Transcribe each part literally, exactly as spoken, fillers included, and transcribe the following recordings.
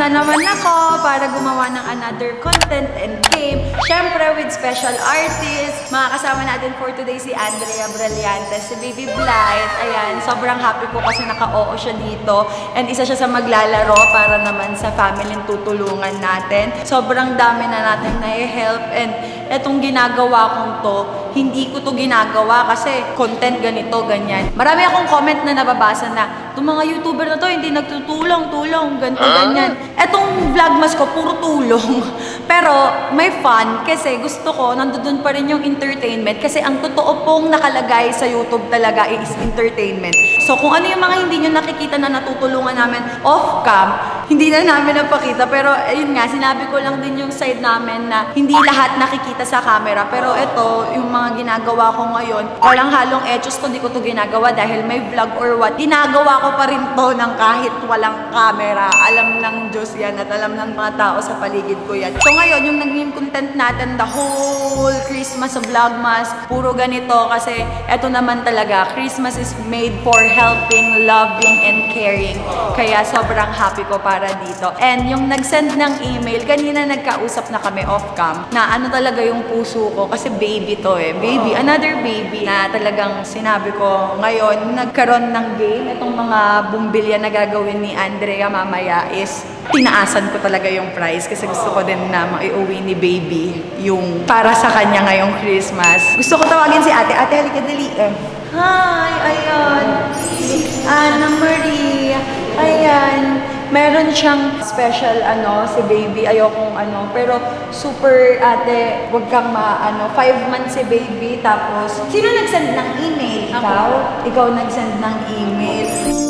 na naman ako para gumawa ng another content and game. Siyempre with special artists. Makakasama natin for today si Andrea Brillantes, si Baby Blight. Ayan, sobrang happy ko kasi naka-oo siya dito. And isa siya sa maglalaro para naman sa family tutulungan natin. Sobrang dami na natin na-help and etong ginagawa kong to, hindi ko to ginagawa kasi content ganito, ganyan. Marami akong comment na nababasa na itong mga YouTuber na to hindi nagtutulong, tulong, ganito, ganyan. Etong vlogmas ko, puro tulong. Pero may fun kasi gusto ko, nandoon pa rin yung entertainment kasi ang totoo pong nakalagay sa YouTube talaga is entertainment. So kung ano yung mga hindi nyo nakikita na natutulungan namin off-cam, hindi na namin napakita. Pero ayun nga, sinabi ko lang din yung side namin na hindi lahat nakikita sa camera. Pero ito, yung mga ginagawa ko ngayon, walang halong etos to, di ko to ginagawa dahil may vlog or what. Ginagawa ko pa rin to ng kahit walang camera. Alam ng Diyos yan at alam ng mga tao sa paligid ko yan. So ngayon, yung naging content natin, the whole Christmas sa Vlogmas, puro ganito kasi eto naman talaga, Christmas is made for helping, loving, and caring. Kaya sobrang happy ko para dito. And yung nag-send ng email, kanina nagkausap na kami off-cam na ano talaga yung puso ko kasi baby to eh. Baby, another baby na talagang sinabi ko ngayon, nagkaroon ng game. Itong mga bumbilya na gagawin ni Andrea mamaya is tinaasan ko talaga yung prize kasi gusto ko din na maiuwi ni baby yung para sa kanya ngayong Christmas. Gusto ko tawagin si ate. Ate, halika dali. Uh, Hi! Ayan. Anna Marie. Ayan. Meron siyang special ano, si baby. Ayokong ano. Pero super ate, wag kang maano. Five months si baby. Tapos, sino nag-send ng email? Ikaw? Ikaw nag-send ng email.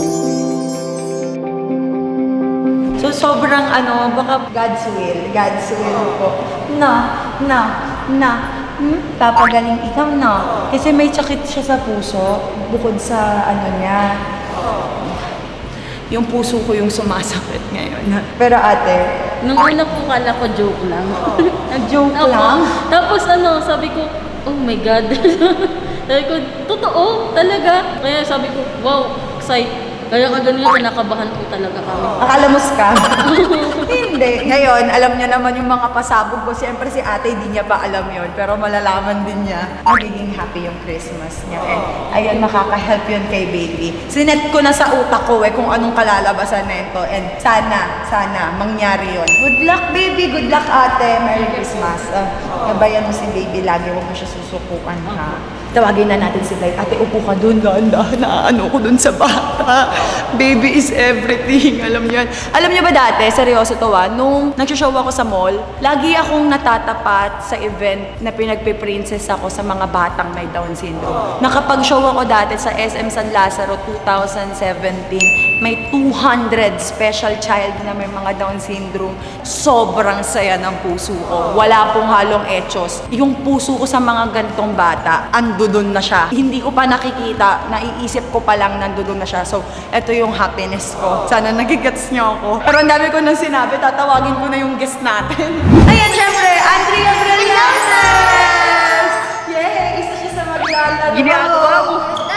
So, sobrang ano, baka God's will. God's will ko. Na, na, na. Hmm? Papagaling ikaw na. Kasi may sakit siya sa puso. Bukod sa ano niya. Yung puso ko yung sumasakit ngayon. Pero ate, nung una po kala ko joke lang. nag-joke lang? Tapos ano, sabi ko, oh my God. Sabi ko, totoo, talaga. Kaya sabi ko, wow, excited. Kaya kagano'n yung kinakabahan po talaga kami. Akala mo scam? Hindi. Ngayon, alam niya naman yung mga pasabog ko. Siyempre si ate, hindi niya pa alam yon, pero malalaman din niya. Magiging happy yung Christmas niya. And ayun, makaka-help yun kay baby. Sinet ko na sa utak ko eh kung anong kalalabasan na ito. And sana, sana, mangyari yun. Good luck baby, good luck ate. Merry Christmas. Uh, nabayan mo si baby lagi, huwag mo siya susukukan ha. Tawagin na natin si Blight. Ate, upo ka dun. Dahan-dahan na ano ko dun sa bata. Baby is everything. Alam niyo yan. Alam niyo ba dati, seryoso to ah, nung nagsishow ako sa mall, lagi akong natatapat sa event na pinagpiprincess ako sa mga batang may Down syndrome. Nakapag-show ako dati sa S M San Lazaro two thousand seventeen. May two hundred special child na may mga Down syndrome. Sobrang saya ng puso ko. Wala pong halong etos. Yung puso ko sa mga gantong bata, andudun na siya. Hindi ko pa nakikita, naiisip ko pa lang nandudun na siya. So, ito yung happiness ko. Sana nagigets niyo ako. Pero ang dami ko nang sinabi, tatawagin ko na yung guest natin. Ayan, syempre, Andrea Brillantes! Yay! Isa siya sa maglalaro. Ginagawa mo.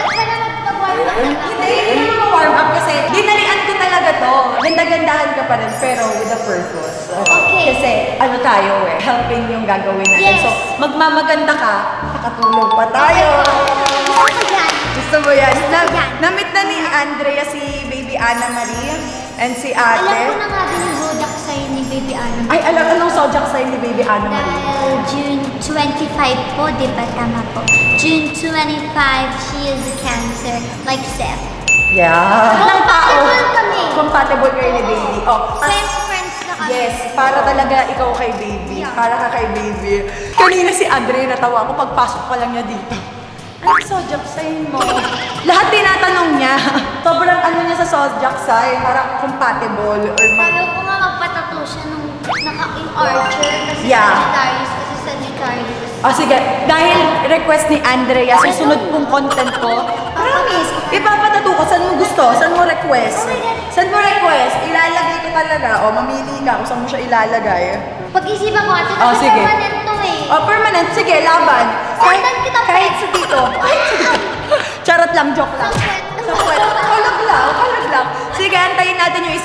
Hindi, hindi mo warm up kasi dinalian ko talaga to. Ganda-gandahan ka pa rin, pero with a purpose. Okay. Kasi ano tayo eh, helping yung gagawin natin. Yes. So, magmamaganda ka, nakatulog pa tayo. Gusto ko yan. Gusto mo yan? Na, yan. na-meet na ni Andrea si Baby Anna Marie and si ate. Alam ko na nga din yung zodiac sign ni Baby Anna. Ay, alam, anong zodiac sign ni Baby Anna Marie? Dahil June twenty-five po, di ba? Tama po. June twenty-five, she is a Cancer, like Seth. Yeah. Compatible kami. Compatible kayo ni Baby. Oh, Friends, friends na kami. yes, para talaga ikaw kay Baby. Yeah. Para ka kay Baby. Kanina si Andrea natawa ko, pagpasok pa lang niya dito. Anong zodiac sign mo? Lahat tinatanong niya. Sobrang ano niya sa zodiac sign, parang compatible or Sabi ko nga magpatato siya nung naka-in Archer kasi Yeah. Sagittarius kasi Sagittarius. O sige, dahil request ni Andrea, susunod pong content ko, promise, ipapatato ko, saan mo gusto, saan mo request? Saan mo request? Ilalagay ko talaga, o mamili ka kung saan mo siya ilalagay. Pag-isipan ko ate, Oh, kasi sige. permanent to eh. O, permanent, sige, laban. Sundan kita, kahit sa dito. Kahit sa dito. Charot lang, joke lang. Sa kwet. Sa kwet. Kalag lang, kalag lang. Sige, antayin natin yung isa-send ni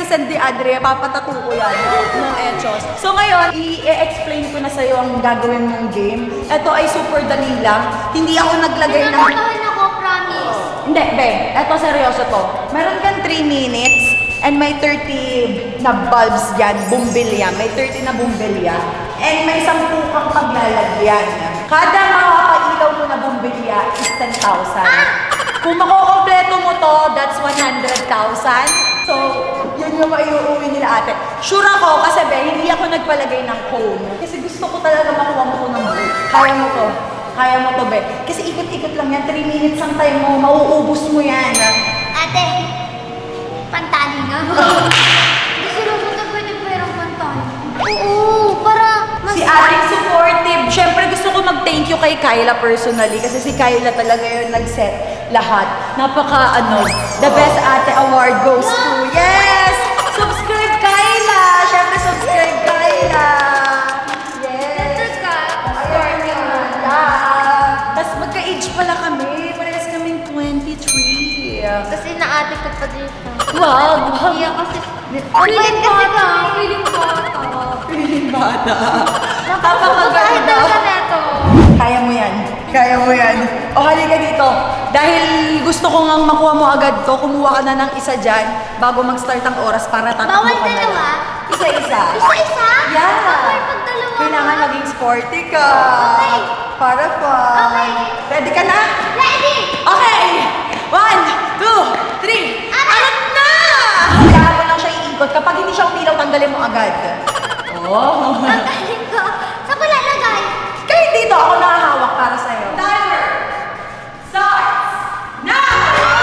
Andrea, papatato ko yan ng Echos. So ngayon, i-explain ko na sa'yo ang gagawin mong game. Ito ay super dali lang. Hindi ako naglagay ng... Pinapuntahan ako, promise. Hindi, be. Ito, seryoso to. Meron kang three minutes and may thirty na bulbs dyan, bumbilya. May thirty na bumbilya. And may sampu kang paglalagyan. Kada makakailaw mo na bumbilya is ten thousand. Kung makukompleto mo to, that's one hundred thousand. So, yun yung maiuuwi nila ate. Sure ako, kasi be, hindi ako nagpalagay ng cone. Kasi gusto ko talaga makuha mo to ng buo. Kaya mo to. Kaya mo to, be. Kasi ikot-ikot lang yan. three minutes ang time mo. Mauubos mo yan. Ate, pantali nga. Gusto lang mo na pwede perang pantali. Oo, para mas... Si ating supportive. Siyempre gusto ko mag-thank you kay Kyla personally kasi si Kyla talaga yung nag-set lahat. Napaka ano, the best ate award goes to, yes! Subscribe Kyla! Siyempre subscribe Kyla! Yes! Ayun yun. Tapos magka-age pala kami. Parehas kaming twenty-three. Kasi naate ko pa dito. Wag! Iya kasi... Feeling bata. Feeling bata. Feeling bata. Napakaganda. Talaga neto. Kaya mo yan. Kaya mo yan. O halika dito. Dahil gusto ko ngang makuha mo agad to, kumuha ka na ng isa dyan bago mag-start ang oras para tatakbo Bawal ka na dalawa? lang. Isa-isa. Isa-isa? Yeah. Bawal pag dalawa. Kailangan maging sporty ka. Okay. Para fun. Okay. Ready ka na? Ready! Okay! One, two, three. Arat na! Kailangan mo lang siya iikot. Kapag hindi siya umilaw, tanggalin mo agad. Oh. Ang galing ko. Saan ko lalagay? Kahit dito, ako nakahawak para sa'yo. Timer starts now!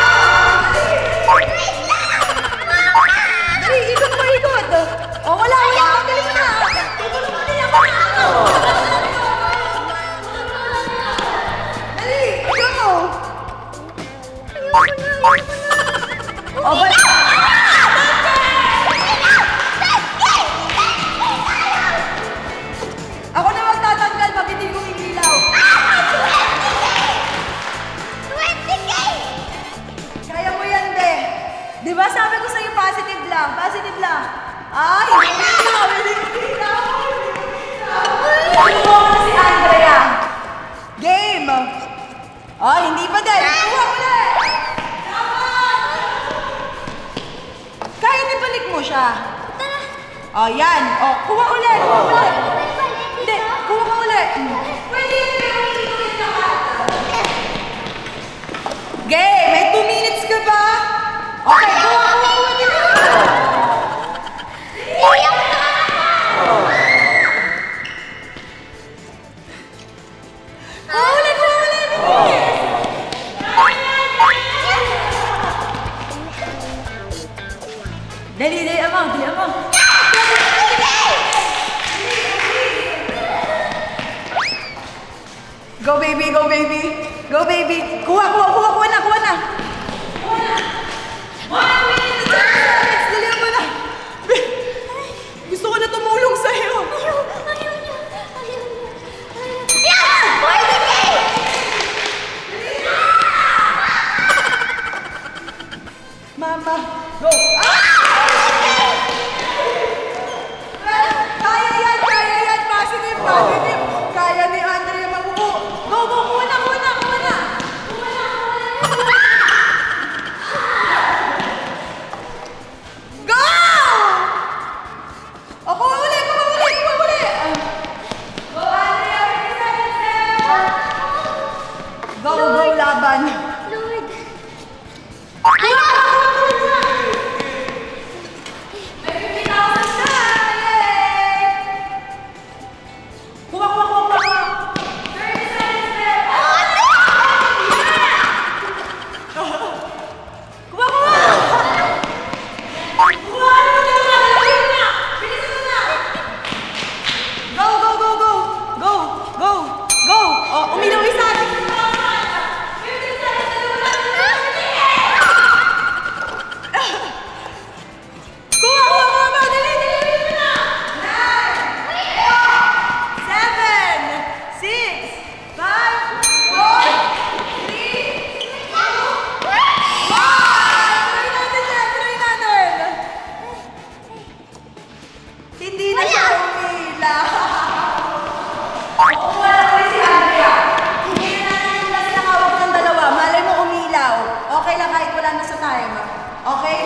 Wait lang! Mama! Dali, ikot mo, ikot. Oh, wala, wala. Tanggalin mo na. Tutulong mo din ako. Dali, go! Oh, but... Ako na magtatanggal pag hindi ko iilaw. twenty K! Kaya mo yan, be. Di ba sabi ko sa'yo positive lang? Positive lang. Ay, hindi na. Hindi na. Ano mo si Andrea? Game. Oh, hindi pa din. Kuha ulit. Kaya nibalik mo siya. Oh, yan. Oh, kuha ulit. Kuha ulit. Hindi, kuha ka ulit. Pwede yun, pero hindi ko yun lahat. Game, may two minutes ka ba? Okay, kuha, kuha, kuha. Iyak na ako! Kuha ulit, kuha ulit. Dali, dali, amang, dali, amang. Go baby, go baby. Go baby. Kuha, kuha, kuha, kuha na, kuha na. Kuha na. One minute and thirty seconds. Dali mo na. Gusto ko na tumulong sa'yo. Ayaw, ayaw niya. Ayaw niya. Yes! forty K! Mama, go. Ah! Kaya yan, kaya yan. Positive, positive. Kaya ni Andrea mabuo. Go, go, kuha na, kuha na, kuha na. Kuha na, kuha na. Go! O, kuha uli, kuha uli, kuha uli. Go, Andrea, fifty seconds left. Go, go, laban. Lord. Ay, may fifty thousand na! Yay! Kuha, kuha,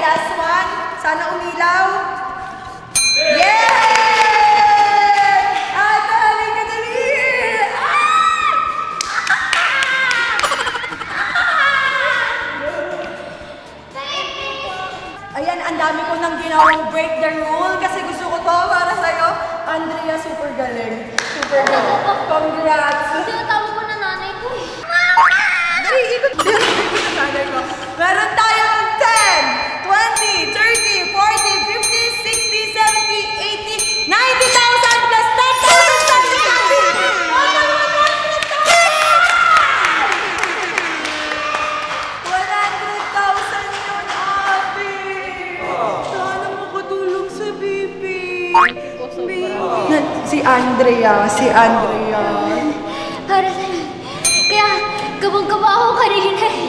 last one. Sana umilaw. Yay! Ate, halika dali! Ayan, ang dami ko nang ginawang break the rule kasi gusto ko to para sa'yo. Andrea, super galing. Super galing. Congrats! Tinatawag ko na nanay ko eh. Dali, ikot. Ikot na nanay ko. Meron tayong ten, twenty, thirty, forty, fifty, sixty, seventy, eighty, ninety thousand plus ten thousand sa sabi! one hundred thousand yun, Ate! Sana makatulong sa baby. Baby. Si Andrea, si Andrea. Para sa'yo. Kaya, kabang-kaba ako kanina eh.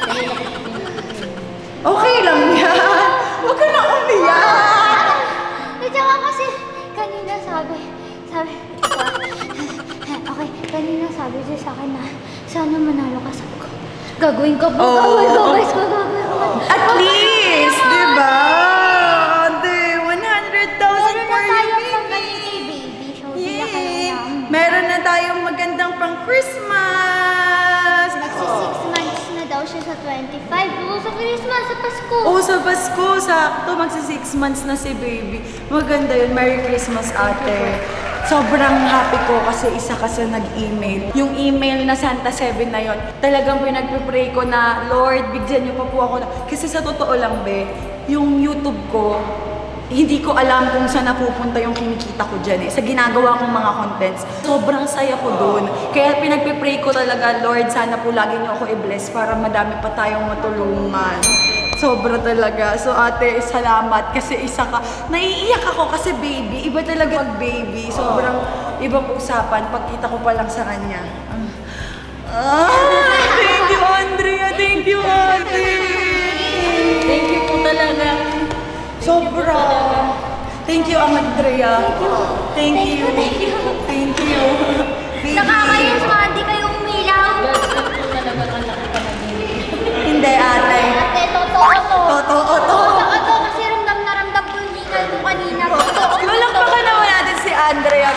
Okay lang yan. Huwag ka na umiyak. At saka kasi, kanina sabi, sabi, okay, kanina sabi siya sa akin na, sana manalo ka sa ko. Gagawin ko po, gagawin ko, guys ko, gagawin ko. At least, di ba? Ate, one hundred thousand for Meron na you, tayo pang baby. ganito eh, baby. So, di na Yay! kailangan. Meron na tayong magandang pang Christmas. Magsi-six months na daw siya sa twenty-five. Oo, sa Christmas, sa Pasko. Oo, sa Pasko, sakto. Magsi-six months na si baby. Maganda yun. Merry Christmas, ate. Sobrang happy ko kasi isa ka sa nag-email. Yung email na Santa seven na yon, talagang pinagpipray ko na, Lord, bigyan niyo pa po ako na. Kasi sa totoo lang, be, yung YouTube ko, hindi ko alam kung saan napupunta yung kinikita ko dyan eh. Sa ginagawa kong mga contents, sobrang saya ko doon. Kaya pinagpipray ko talaga, Lord, sana po lagi niyo ako i-bless para madami pa tayong matulungan. Sobra talaga. So ate, salamat kasi isa ka. Naiiyak ako kasi baby. Iba talaga pag baby. Sobrang ibang usapan pagkita ko pa lang sa kanya. Ah, thank you, Andrea. Thank you, ate. Thank you po talaga. Sobra. Thank you, Andrea. Thank you. Thank you. Thank you. Baby. Nakakayos mga hindi kayo umilaw. God, thank you talaga ang laki ka na din. Hindi, ate. Ate, totoo to. Totoo to. Totoo to kasi ramdam na ramdam ko yung hingal mo kanina. Totoo. Malakpakan naman natin si Andrea.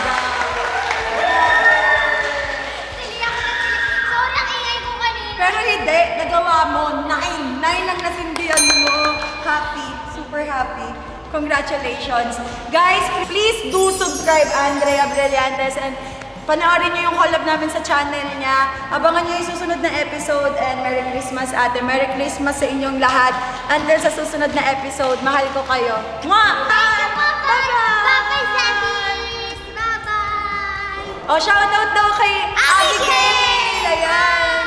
Siliyak na siliyak. Sorry, ang ingay ko kanina. Pero hindi, nagawa mo. Nine. Nine ang nasindihan mo. Happy. Super happy. Congratulations. Guys, please do subscribe Andrea Brillantes and panoorin niyo yung collab namin sa channel niya. Abangan niyo yung susunod na episode and Merry Christmas, ate. Merry Christmas sa inyong lahat. Until sa susunod na episode, mahal ko kayo. Mwah! Bye-bye. Bye-bye! Bye-bye, Sadis. Bye-bye. O, shoutout daw kay Abigail! Ayan!